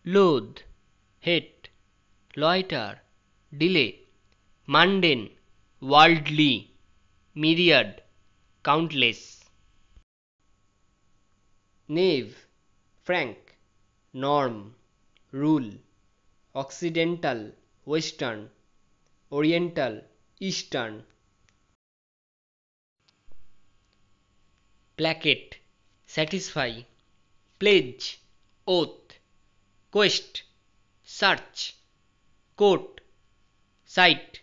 loath, hate, loiter, delay, mundane, worldly, myriad, countless. Knave, frank, norm, rule, occidental, western, oriental, eastern. Placate, satisfy, pledge, oath, quest, search, court, sight.